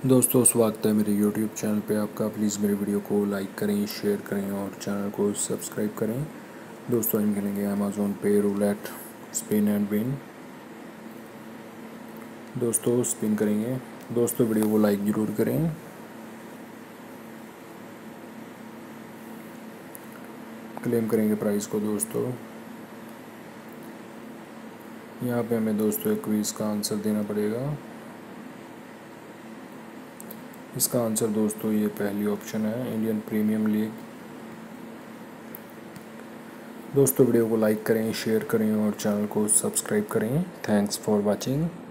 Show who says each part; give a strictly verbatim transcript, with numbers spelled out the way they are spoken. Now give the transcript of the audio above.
Speaker 1: दोस्तों स्वागत है मेरे यूट्यूब चैनल पे आपका। प्लीज़ मेरे वीडियो को लाइक करें, शेयर करें और चैनल को सब्सक्राइब करें। दोस्तों हम खेलेंगे अमेज़ॉन पे रूलेट स्पिन एंड विन। दोस्तों स्पिन करेंगे। दोस्तों वीडियो को लाइक ज़रूर करें। क्लेम करेंगे प्राइस को। दोस्तों यहाँ पे हमें दोस्तों एक क्विज़ का आंसर देना पड़ेगा। इसका आंसर दोस्तों ये पहली ऑप्शन है, इंडियन प्रीमियम लीग। दोस्तों वीडियो को लाइक करें, शेयर करें और चैनल को सब्सक्राइब करें। Thanks for watching.